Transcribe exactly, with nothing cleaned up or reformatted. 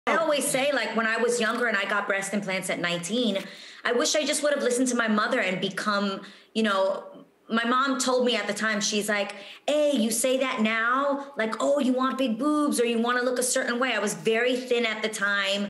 I always say, like, when I was younger and I got breast implants at nineteen, I wish I just would have listened to my mother and become, you know, my mom told me at the time, she's like, hey, you say that now, like, oh, you want big boobs or you want to look a certain way. I was very thin at the time.